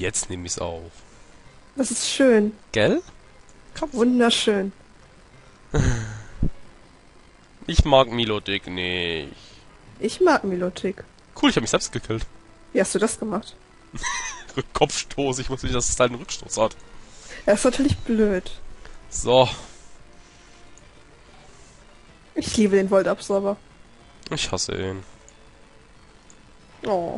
Jetzt nehme ich's auf. Das ist schön. Gell? Wunderschön. Ich mag Milotic nicht. Ich mag Milotic. Cool, ich habe mich selbst gekillt. Wie hast du das gemacht? Kopfstoß, ich wusste nicht, dass es einen Rückstoß hat. Das ist natürlich blöd. So, Ich liebe den Voltabsorber. ich hasse ihn. Oh.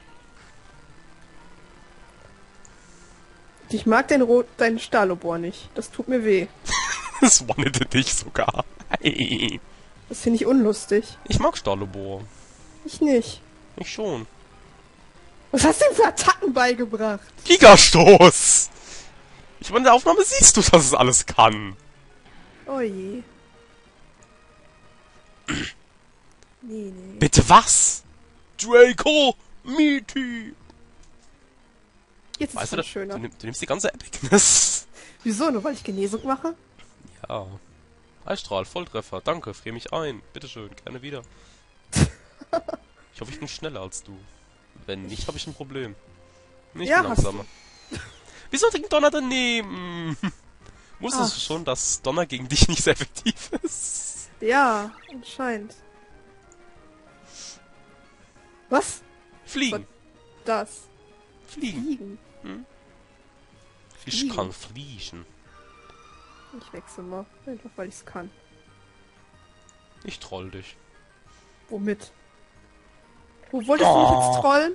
Ich mag deinen Stahlobor nicht. Das tut mir weh. Das wannete dich sogar. Hey. Das finde ich unlustig. Ich mag Stahlobor. Ich nicht. Ich schon. Was hast du ihm für Attacken beigebracht? Gigastoß! Ich meine, in der Aufnahme siehst du, dass es alles kann. Oh je. Nee. Bitte was? Draco Meaty! Jetzt ist Weißt du, es du, schöner. du nimmst die ganze Epicness. Wieso? Nur weil ich Genesung mache? Ja. Eisstrahl, Volltreffer, danke, frier mich ein. Bitteschön, gerne wieder. Ich hoffe, ich bin schneller als du. Wenn nicht, habe ich ein Problem. Nicht Ja, langsamer. Wieso den Donner daneben? Wusstest du schon, dass Donner gegen dich nicht sehr effektiv ist? Ja, anscheinend. Was? Fliegen. Das. Fliegen. Fliegen. Fisch kann fliegen. Ich wechsle mal. Einfach weil ich es kann. Ich troll dich. Womit? Wo wolltest du mich jetzt trollen?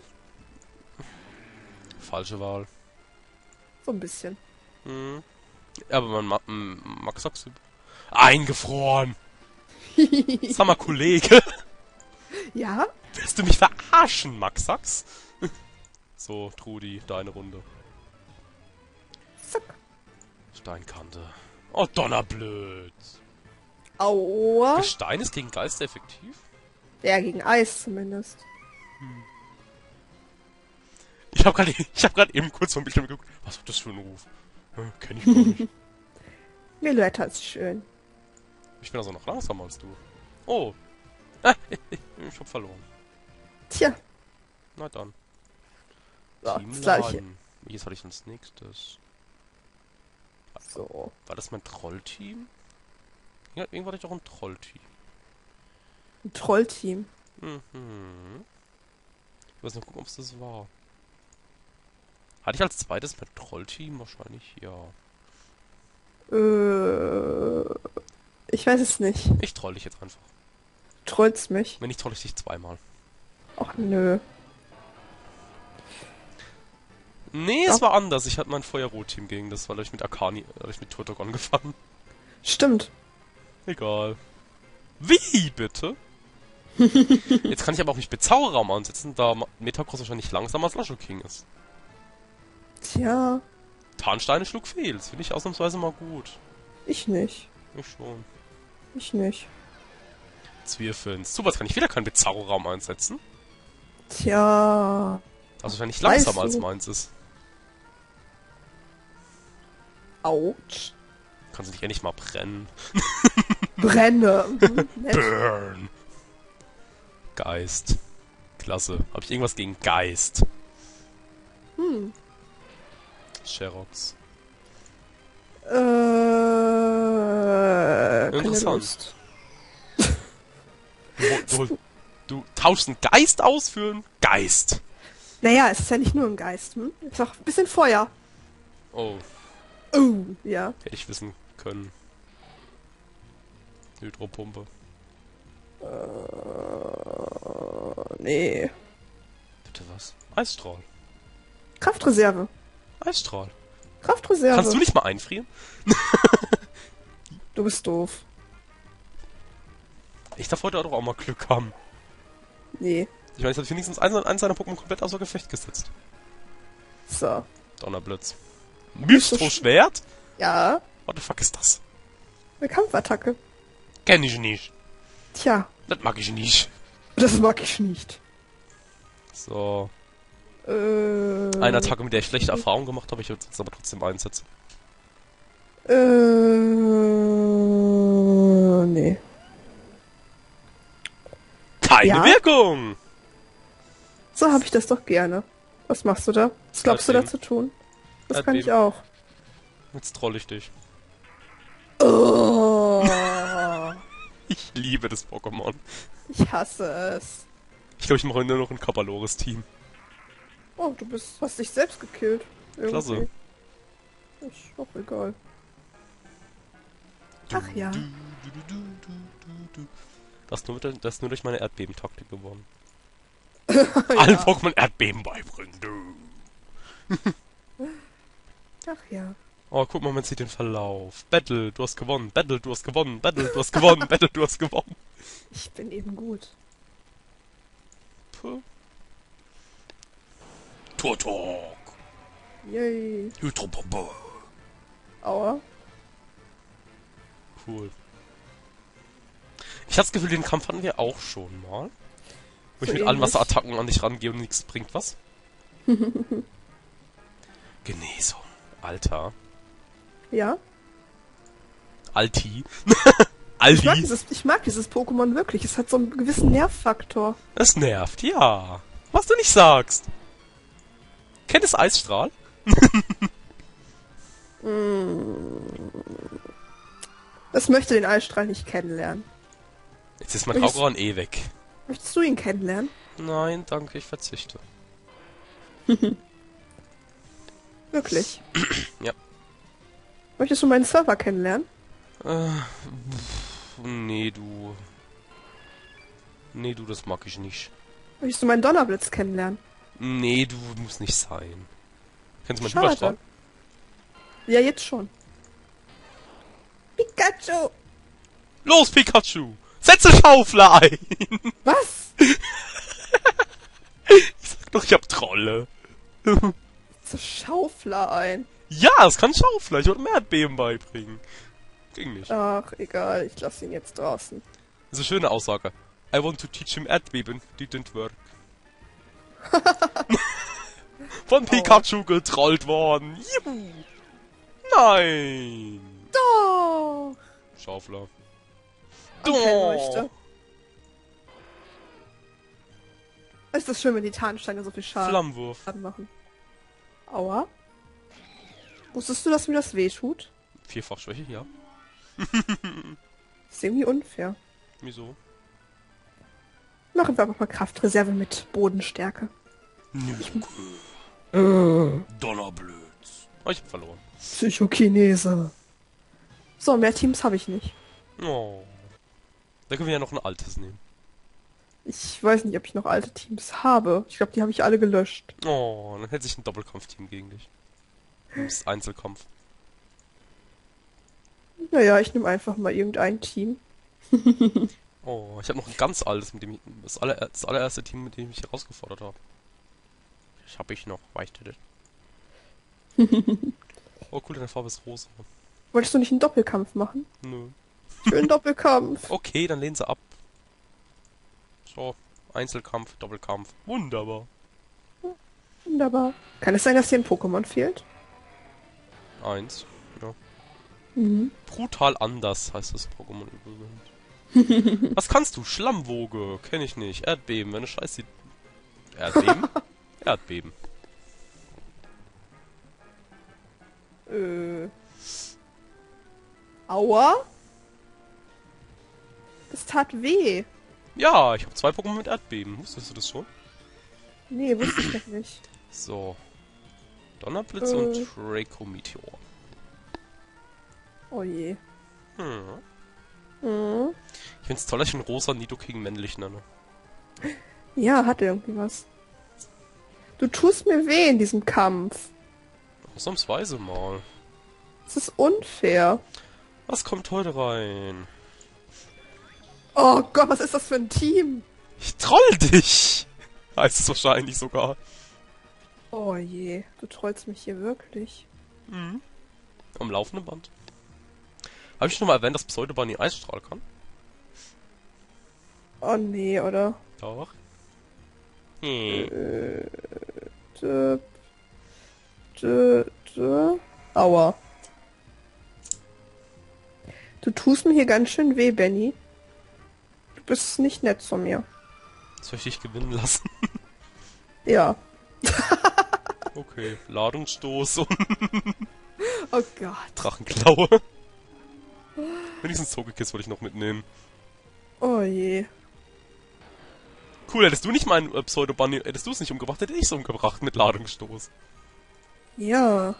Falsche Wahl. So ein bisschen. Aber Max sag's eingefroren. Sag mal, Kollege. Ja? Willst du mich verarschen, Max Sachs? So, Trudi, deine Runde. Zack. Steinkante. Oh, Donnerblöd. Aua. Gestein ist gegen Geister effektiv? Ja, gegen Eis zumindest. Ich hab grad eben kurz vom Bildschirm geguckt. Was war das für ein Ruf? Kenn ich gar nicht. Violetta ist schön. Ich bin also noch langsamer als du. Oh. Ich hab verloren. Tja. Na dann. So, Team das gleiche. Laden. Jetzt hatte ich als nächstes. So. War das mein Trollteam? Ja, irgendwann hatte ich auch ein Trollteam. Ein Trollteam. Ich weiß noch gucken, ob es das war. Hatte ich als zweites mein Trollteam? Wahrscheinlich ja. Ich weiß es nicht. Ich troll dich jetzt einfach. Trollst mich? Wenn nicht, troll ich dich zweimal. Ach nö. Nee, es war anders. Ich hatte mein Feuerrot-Team gegen das, weil ich mit Akani, mit Turtok angefangen. Stimmt. Egal. Wie, bitte? Jetzt kann ich aber auch nicht Bezauberraum ansetzen, da Metacross wahrscheinlich langsamer als Lasho King ist. Tja. Tarnsteine schlug fehl. Das finde ich ausnahmsweise mal gut. Ich nicht. Ich schon. Ich nicht. Zwirfins. Super, jetzt kann ich wieder keinen Bezauberraum einsetzen. Tja. Das wahrscheinlich Weißt langsamer als du? meins ist. Autsch. Kannst du dich endlich mal brennen? Brenne. Burn! Geist. Klasse. Habe ich irgendwas gegen Geist? Sherox. Keine Interessant. Lust. Du tauschst einen Geist aus für einen Geist. Naja, es ist ja nicht nur ein Geist, hm? Es ist auch ein bisschen Feuer. Oh, Oh, ja. hätte ich wissen können. Hydropumpe. Nee. Bitte was? Eisstrahl. Kraftreserve. Eisstrahl. Kraftreserve. Kannst du nicht mal einfrieren? Du bist doof. Ich darf heute auch mal Glück haben. Nee. Ich meine, jetzt hat wenigstens eins seiner Pokémon komplett außer Gefecht gesetzt. So. Donnerblitz. Mystro-Schwert? Ja. What the fuck ist das? Eine Kampfattacke. Kenn ich nicht. Tja. Das mag ich nicht. Das mag ich nicht. So. Eine Attacke, mit der ich schlechte Erfahrungen gemacht habe, ich würde es aber trotzdem einsetzen. Nee. Keine Ja? Wirkung! So habe ich das doch gerne. Was machst du da? Was glaubst du da Erdbeben. zu tun? Das kann ich Erdbeben. auch. Jetzt troll ich dich. Oh, Ich liebe das Pokémon. ich hasse es. Ich glaube, ich mache nur noch ein Kapalores-Team. Oh, hast dich selbst gekillt. Irgendwie. Klasse. Ist doch egal. Ach ja. Das ist nur durch meine Erdbebentaktik geworden. Allen Pokémon Erdbeben beibringen. Ach ja. Oh, guck mal, man sieht den Verlauf. Battle, du hast gewonnen. Battle, du hast gewonnen. Battle, du hast gewonnen. Battle, du hast gewonnen. Ich bin eben gut. Puh. Turtok. Yay. Hydropompe. Aua. Cool. Ich hatte das Gefühl, den Kampf hatten wir auch schon mal. Wo ich So mit allen ähnlich. Wasserattacken an dich rangehe und nichts bringt was. Genesung. Alter. Ja? Alti. Ich mag Aldi. dieses Pokémon wirklich. Es hat so einen gewissen Nervfaktor. Das nervt, ja. Was du nicht sagst. Kennt es Eisstrahl? Es möchte den Eisstrahl nicht kennenlernen. Jetzt ist mein Rauchran eh weg. Möchtest du ihn kennenlernen? Nein, danke, ich verzichte. Wirklich? Ja. Möchtest du meinen Server kennenlernen? Nee, du. Nee, du, das mag ich nicht. Möchtest du meinen Donnerblitz kennenlernen? Nee, du musst nicht sein. Kennst du meinen Schade. Hyperstrahl? Ja, jetzt schon. Pikachu! Los, Pikachu! Setze Schaufler ein! Was? Ich sag doch, ich hab Trolle. So Schaufler ein. Ja, es kann Schaufler. Ich wollte mehr Erdbeben beibringen. Ging nicht. Ach, egal. Ich lasse ihn jetzt draußen. Das ist eine schöne Aussage. I want to teach him Erdbeben. Didn't work. Von Pikachu getrollt worden. Juhu. Nein. Doch! Schaufler. Okay, möchte. Ist das schön, wenn die Tarnsteine so viel Schaden Flammenwurf. machen. Aua. Wusstest du, dass mir das wehtut? Vierfachschwäche, ja. Ist irgendwie unfair. Wieso? Machen wir einfach mal Kraftreserve mit Bodenstärke. Donnerblitz. Oh, ich hab verloren. Psychokinese. So, mehr Teams habe ich nicht. Oh. Da können wir ja noch ein altes nehmen. Ich weiß nicht, ob ich noch alte Teams habe. Ich glaube, die habe ich alle gelöscht. Oh, dann hätte sich ein Doppelkampfteam gegen dich. Das ist Einzelkampf. Naja, ich nehme einfach mal irgendein Team. Oh, ich habe noch ein ganz altes, mit dem ich, das allererste Team, mit dem ich mich herausgefordert habe. Das habe ich noch, weißt du das? Oh cool, deine Farbe ist rosa. Wolltest du nicht einen Doppelkampf machen? Nö. Schönen Doppelkampf. Okay, dann lehnen sie ab. So, Einzelkampf, Doppelkampf. Wunderbar. Wunderbar. Kann es sein, dass hier ein Pokémon fehlt? Eins. Ja. Mhm. Brutal anders heißt das Pokémon übrigens. Was kannst du? Schlammwoge. Kenn ich nicht. Erdbeben. Wenn du scheiß die... Erdbeben? Erdbeben. Aua? Das tat weh. Ja, ich habe 2 Pokémon mit Erdbeben. Wusstest du das schon? Nee, wusste ich noch nicht. So. Donnerblitz und Draco Meteor. Oh je. Hm. Mhm. Ich find's toll, dass ich einen rosa Nidoking männlich nenne. Ja, hat irgendwie was. Du tust mir weh in diesem Kampf. Ausnahmsweise mal. Das ist unfair. Was kommt heute rein? Oh Gott, was ist das für ein Team? Ich troll dich! Heißt es wahrscheinlich sogar. Oh je, du trollst mich hier wirklich. Mhm. Am laufenden Band. Habe ich schon mal erwähnt, dass Pseudobunny Eisstrahl kann? Oh nee, oder? Doch. Hm. Dö, dö. Aua. Du tust mir hier ganz schön weh, Benny. Du bist nicht nett zu mir. Soll ich dich gewinnen lassen? Ja. Okay, Ladungsstoß und Oh Gott. Drachenklaue. Wenigstens Togekiss wollte ich noch mitnehmen. Oh je. Cool, hättest du nicht meinen Pseudo-Bunny, hättest du es nicht umgebracht, hätte ich es umgebracht mit Ladungsstoß. Ja.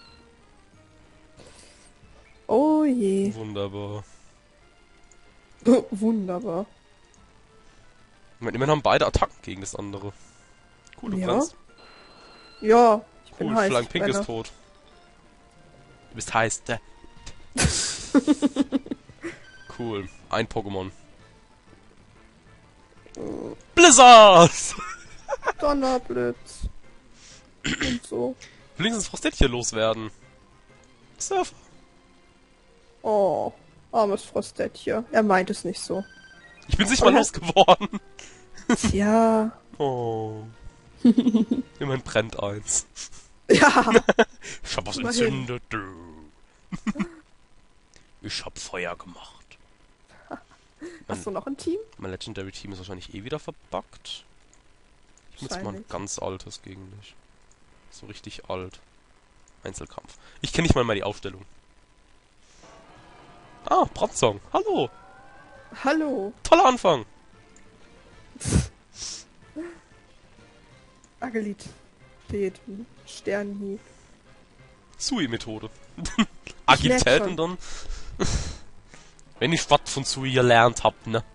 Oh je. Wunderbar. Wunderbar. Ich meine, immerhin haben beide Attacken gegen das andere. Cool, du Ja. brennst. Ja, ich bin Cool, heiß. Flying Pink Brenne. ist tot. Du bist heiß, Cool, ein Pokémon. Blizzard! Donnerblitz. Und so. Wenigstens Frostettchen loswerden. Surfer. Oh, armes Frostettchen. Er meint es nicht so. Ich bin nicht mal losgeworden. Tja. Oh. Immerhin brennt eins. Ja. Ich hab was Immerhin. entzündet. Ich hab Feuer gemacht. Hast du noch ein Team? Mein Legendary Team ist wahrscheinlich eh wieder verbuggt. Ich muss mal ein Wahrscheinlich. ganz altes gegen dich. So richtig alt. Einzelkampf. Ich kenne nicht mal die Aufstellung. Ah, Bronzong. Hallo. Hallo. Toller Anfang. Agelit. Beten. Sternhieb. Sui-Methode. merk Agilität schon. und dann... Wenn ich was von Sui gelernt hab, ne?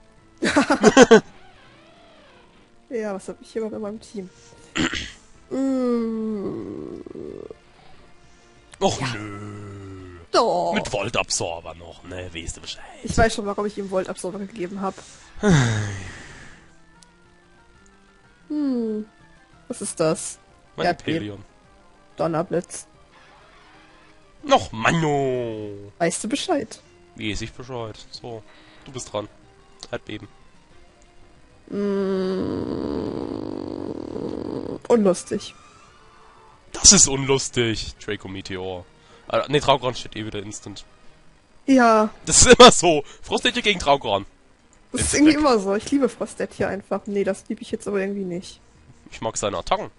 Ja, was hab ich hier überhaupt in meinem Team? Och nö. Doch. Mit Voltabsorber noch, ne? Weißt du Bescheid. Ich weiß schon, warum ich ihm Voltabsorber gegeben habe. Was ist das? Mein Erdbeben. Pelion. Donnerblitz. Noch Manno. Weißt du Bescheid? Weiß ich Bescheid. So, du bist dran. Erdbeben. Unlustig. Das ist unlustig. Draco Meteor. Ne, Traugran steht eh wieder instant. Ja, Das ist immer so. Frostetje gegen Traugran. das ist Ist irgendwie weg. immer so. Ich liebe Frostett hier einfach. Nee, das liebe ich jetzt aber irgendwie nicht. Ich mag seine Attacken.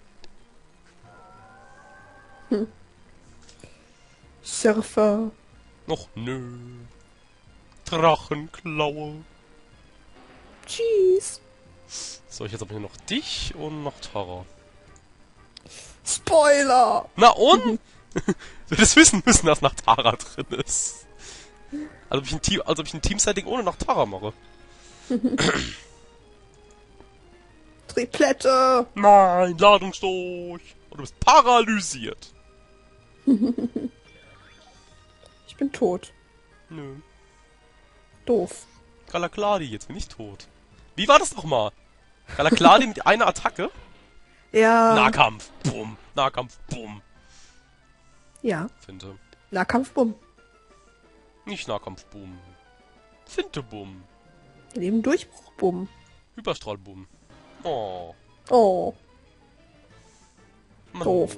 Surfer. Noch nö. Drachenklaue. Cheese. So, ich jetzt aber hier noch dich und noch Tara. Spoiler. Na und? Du hättest wissen müssen, dass nach Tara drin ist. Als ob ich ein Team-Setting ohne nach Tara mache. Triplette. Nein, Ladungsstoß. Und du bist paralysiert. Ich bin tot. Nö. Doof. Galakladi, jetzt bin ich tot. Wie war das nochmal? Galakladi mit einer Attacke? Ja. Nahkampf. Bumm. Nahkampf. Bumm. Ja. Finte. Nahkampfbumm. Nicht Nahkampf. Bumm. Finte. Bumm. Leben Durchbruchbumm. Hyperstrahlbumm. Oh. Oh. Mann. Doof.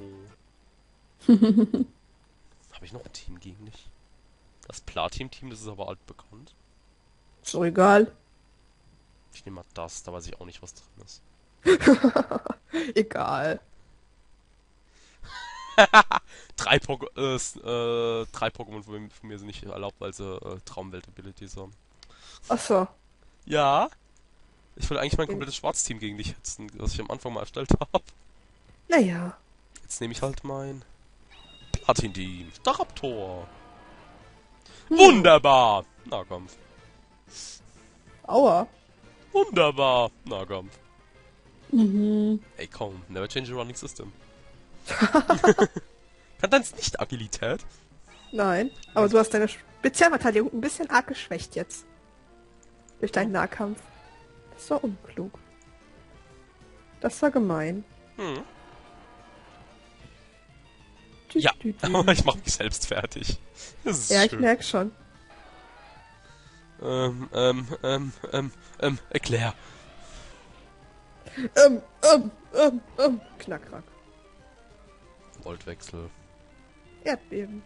Habe ich noch ein Team gegen dich? Das Platin-Team, das ist aber altbekannt. Ist doch egal. Ich nehme mal das, da weiß ich auch nicht, was drin ist. Egal. Drei Pokémon von mir sind nicht erlaubt, weil sie Traumwelt-Abilities haben. Achso. Ja? Ich wollte eigentlich mein komplettes Schwarzteam gegen dich hetzen, das ich am Anfang mal erstellt habe. Naja. Jetzt nehme ich halt mein Platin-Team. Staraptor. Wunderbar! Nahkampf. Aua. Wunderbar! Nahkampf. Ey komm, never change a running system. Kann deins nicht Agilität? Nein. Aber du hast deine Spezialverteidigung ein bisschen arg geschwächt jetzt. Durch deinen Nahkampf. Das war unklug. Das war gemein. Hm. Tü, Ja, tü, tü. aber ich mach mich selbst fertig. Das ist Ja, ich schön. merk schon. Erklär. Knackrack. Voltwechsel. Erdbeben.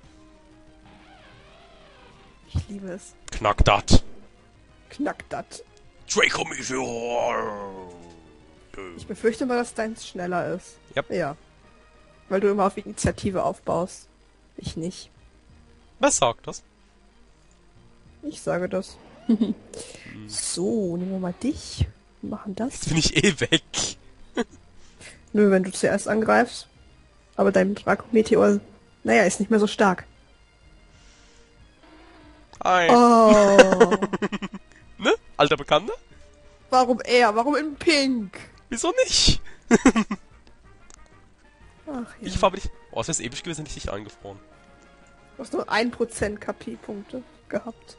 Ich liebe es. Knack dat. Knackdat. Draco Meteor. Ich befürchte mal, dass deins schneller ist. Yep. Ja. weil du immer auf Initiative aufbaust. Ich nicht. Wer sagt das? Ich sage das. So, nehmen wir mal dich. Wir machen das. Jetzt bin ich eh weg. Nö, wenn du zuerst angreifst. Aber dein Draco-Meteor, naja, ist nicht mehr so stark. Hi. Oh, Ne? Alter Bekannter? warum er? Warum in Pink? Wieso nicht? Ach ja. Ich war nicht... Oh, es ist ewig gewesen, nicht dich eingefroren. Du hast nur 1% KP-Punkte gehabt.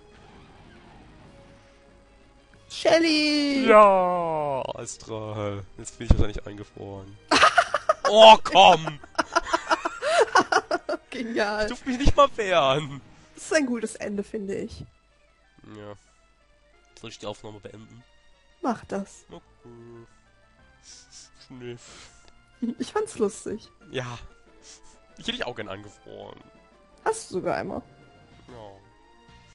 Shelly! Ja, Astral. Jetzt bin ich wahrscheinlich eingefroren. Oh, komm! Genial. Ich durfte mich nicht mal wehren. Das ist ein gutes Ende, finde ich. Ja. Soll ich die Aufnahme beenden? Mach das. Okay. Schniff. Ich fand's lustig. Ja. Ich hätte dich auch gern eingefroren. Hast du sogar einmal.